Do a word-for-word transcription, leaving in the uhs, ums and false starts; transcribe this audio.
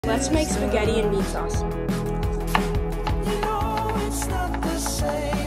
Let's make spaghetti and meat sauce. You know it's not the same.